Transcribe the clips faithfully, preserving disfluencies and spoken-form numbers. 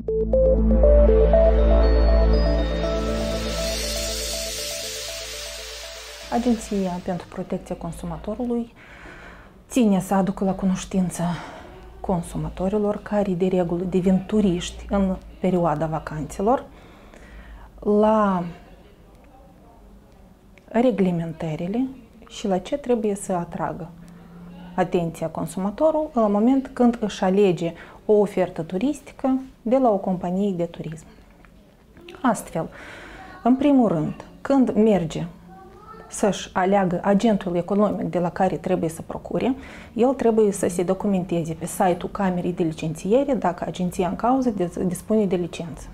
Agenția pentru Protecția Consumatorului ține să aducă la cunoștință consumatorilor care de regulă devin turiști în perioada vacanțelor la reglementările și la ce trebuie să atragă atenția consumatorul în moment când își alege o ofertă turistică de la o companie de turism. Astfel, în primul rând, când merge să-și aleagă agentul economic de la care trebuie să procure, el trebuie să se documenteze pe site-ul Camerei de Licențiere dacă agenția în cauză dispune de licență.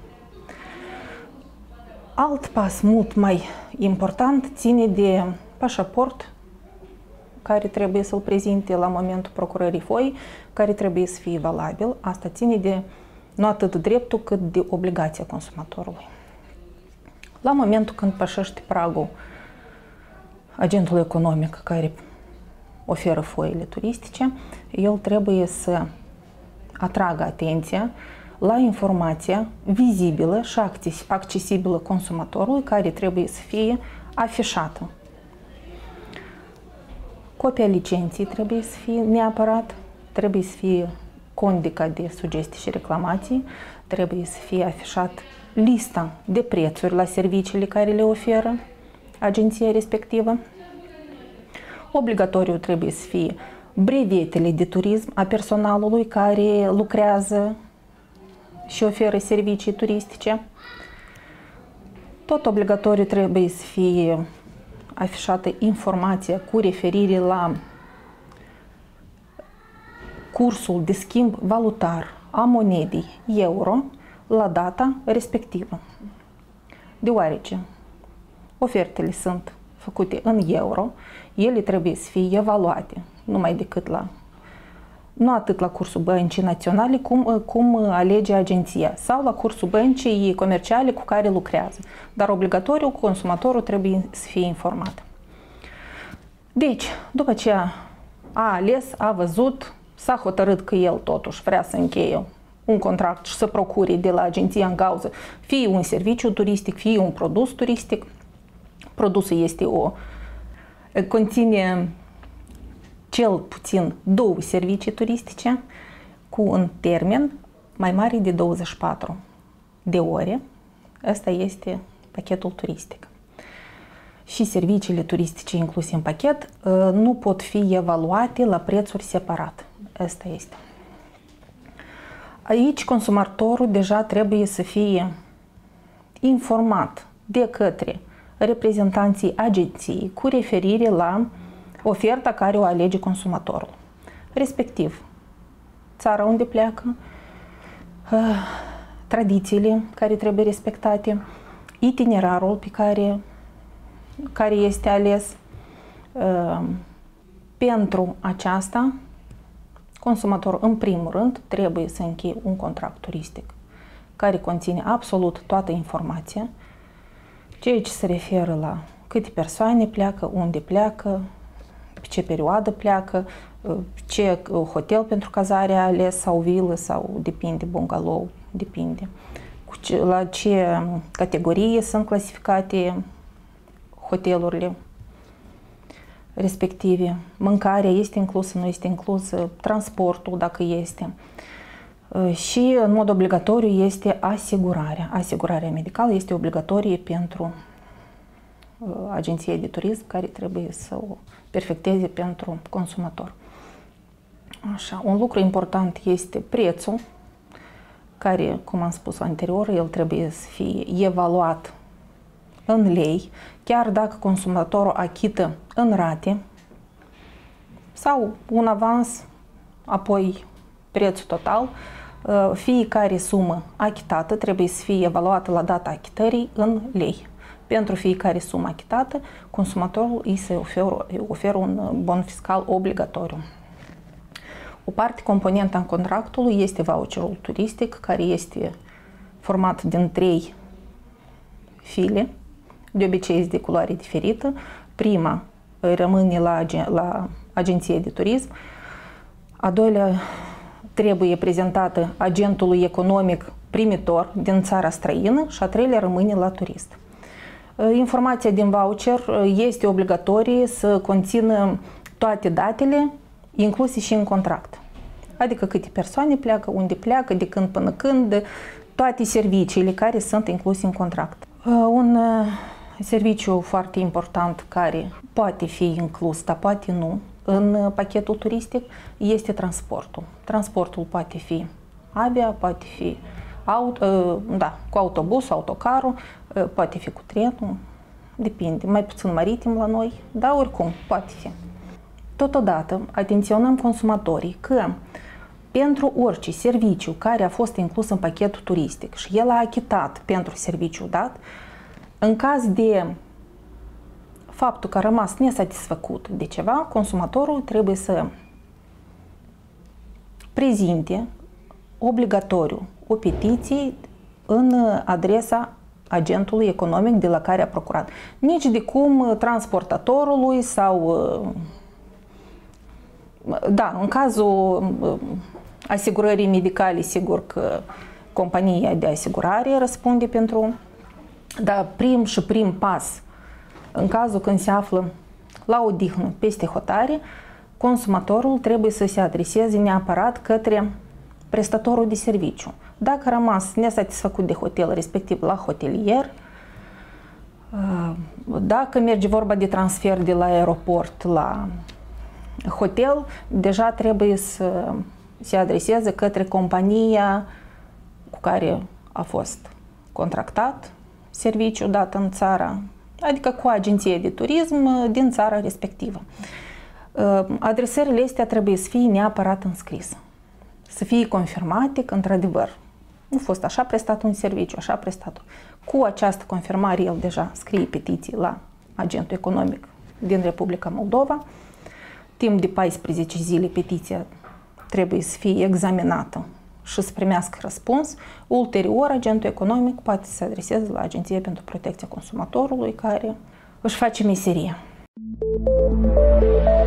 Alt pas mult mai important ține de pașaport care trebuie să-l prezinte la momentul procurării foii, care trebuie să fie valabil. Asta ține de nu atât dreptul cât de obligația consumatorului. La momentul când pășește pragul agentul economic care oferă foile turistice, el trebuie să atragă atenția la informația vizibilă și accesibilă consumatorului care trebuie să fie afișată. Copia licenței trebuie să fie neapărat, trebuie să fie condica de sugestii și reclamații, trebuie să fie afișat lista de prețuri la serviciile care le oferă agenția respectivă. Obligatoriu trebuie să fie brevetele de turism a personalului care lucrează și oferă servicii turistice. Tot obligatoriu trebuie să fie afișată informația cu referire la cursul de schimb valutar a monedei euro la data respectivă. Deoarece ofertele sunt făcute în euro, ele trebuie să fie evaluate numai decât la, nu atât la cursul băncii naționale, cum, cum alege agenția, sau la cursul băncii comerciale cu care lucrează. Dar obligatoriu, consumatorul trebuie să fie informat. Deci, după ce a ales, a văzut, s-a hotărât că el totuși vrea să încheie un contract și să procure de la agenția în cauză fie un serviciu turistic, fie un produs turistic. Produsul este o, conține cel puțin două servicii turistice cu un termen mai mare de douăzeci și patru de ore. Asta este pachetul turistic. Și serviciile turistice incluse în pachet nu pot fi evaluate la prețuri separat. Asta este. Aici consumatorul deja trebuie să fie informat de către reprezentanții agenției cu referire la oferta care o alege consumatorul. Respectiv, țara unde pleacă, tradițiile care trebuie respectate, itinerarul pe care, care este ales. Pentru aceasta, consumatorul, în primul rând, trebuie să încheie un contract turistic care conține absolut toată informația, ceea ce se referă la câte persoane pleacă, unde pleacă, pe ce perioadă pleacă, ce hotel pentru cazare a ales sau vilă sau depinde, bungalow, depinde. La ce categorie sunt clasificate hotelurile respective. Mâncarea este inclusă, nu este inclusă, transportul dacă este. Și în mod obligatoriu este asigurarea. Asigurarea medicală este obligatorie pentru agenția de turism care trebuie să o perfecteze pentru consumator. Așa, un lucru important este prețul, care, cum am spus anterior, el trebuie să fie evaluat în lei, chiar dacă consumatorul achită în rate sau un avans, apoi prețul total, fiecare sumă achitată trebuie să fie evaluată la data achitării în lei. Pentru fiecare sumă achitată, consumatorul îi se oferă, oferă un bon fiscal obligatoriu. O parte componentă în contractului este voucherul turistic, care este format din trei file, de obicei de culoare diferită. Prima rămâne la, la agenție de turism, a doilea trebuie prezentată agentului economic primitor din țara străină și a treilea rămâne la turist. Informația din voucher este obligatorie să conțină toate datele incluse și în contract. Adică câte persoane pleacă, unde pleacă, de când până când, toate serviciile care sunt incluse în contract. Un serviciu foarte important care poate fi inclus, dar poate nu, în pachetul turistic este transportul. Transportul poate fi avia, poate fi auto, da, cu autobuz, autocarul, poate fi cu trenul, depinde, mai puțin maritim la noi, dar oricum poate fi. Totodată, atenționăm consumatorii că pentru orice serviciu care a fost inclus în pachetul turistic și el a achitat pentru serviciul dat, în caz de faptul că a rămas nesatisfăcut de ceva, consumatorul trebuie să prezinte obligatoriu o petiție în adresa agentului economic de la care a procurat. Nici de cum transportatorului sau... Da, în cazul asigurării medicale, sigur că compania de asigurare răspunde pentru... Dar prim și prim pas, în cazul când se află la odihnă peste hotare, consumatorul trebuie să se adreseze neapărat către prestatorul de serviciu. Dacă a rămas nesatisfăcut de hotel, respectiv la hotelier, dacă merge vorba de transfer de la aeroport la hotel, deja trebuie să se adreseze către compania cu care a fost contractat serviciul dat în țara, adică cu agenție de turism din țara respectivă. Adresările astea trebuie să fie neapărat înscrise, să fie confirmate că, într-adevăr, nu a fost așa prestat un serviciu, așa prestat. Cu această confirmare, el deja scrie petiții la agentul economic din Republica Moldova. Timp de paisprezece zile petiția trebuie să fie examinată și să primească răspuns. Ulterior, agentul economic poate să se adreseze la Agenția pentru Protecția Consumatorului, care își face meseria.